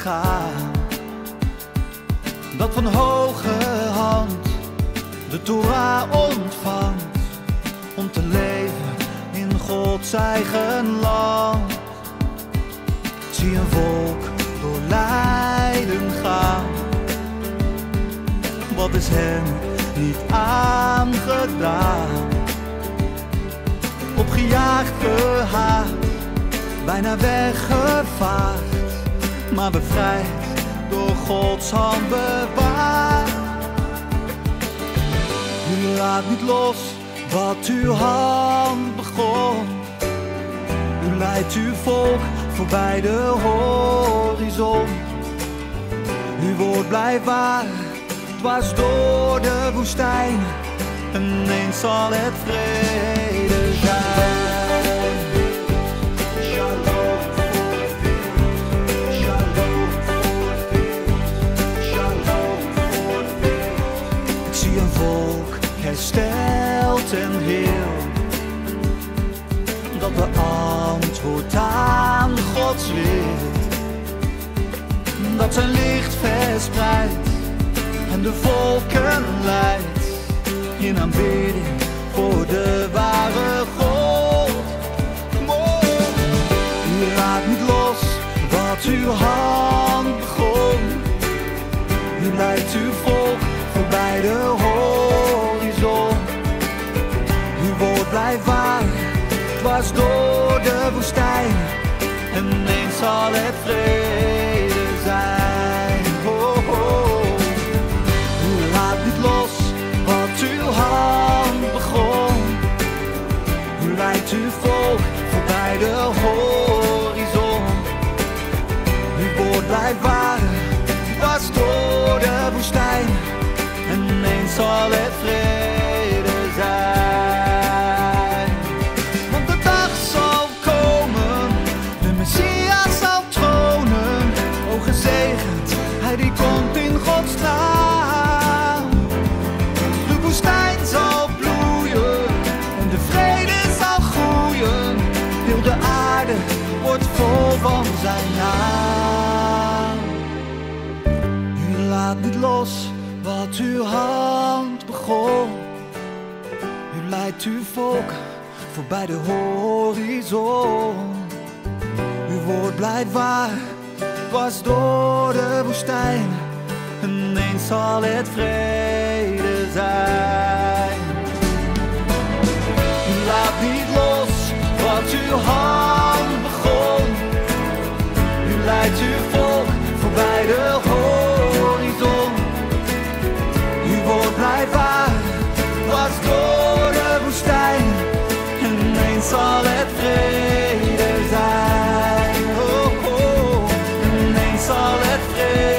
gaan, dat van hoge hand de Torah ontvangt, om te leven in Gods eigen land. Ik zie een volk door lijden gaan, wat is hen niet aangedaan? Opgejaagd, gehaat, bijna weggevaagd, maar bevrijd door Gods hand bewaard. U laat niet los wat uw hand begon. U leidt uw volk voorbij de horizon. Uw woord blijft waar, dwars door de woestijn. En eens zal het vrede zijn. Shalom voor het wild, shalom voor het wild, shalom voor het wild. Ik zie een volk hersteld en heel, dat beantwoordt aan Gods wil, dat zijn licht verspreidt en de volken leidt in aanbidding voor de ware God. U laat niet los wat uw hand begon. U leidt uw volk voorbij de horizon. Uw woord blijft waar, dwars door de woestijn. En eens zal het vrede zijn. Oh, oh. U laat niet los wat uw hand begon. U leidt uw volk voorbij de horizon. Uw woord blijft waar, dwars door de woestijn. En eens zal het vrede zijn. Want de dag zal komen, de Messias zal tronen. O gezegend, hij die komt in Gods naam. De woestijn zal bloeien en de vrede zal groeien. Heel de aarde wordt vol van zijn naam. U laat niet los wat uw hand begon. U leidt uw volk voorbij de horizon. Uw woord blijft waar, dwars door de woestijn. En eens zal het vrede zijn. U laat niet los wat uw hand begon. U leidt uw volk voorbij de horizon. Uw woord blijft waar, dwars door de woestijn. En eens zal het vrede zijn. Oh, oh. En eens zal het vrede zijn.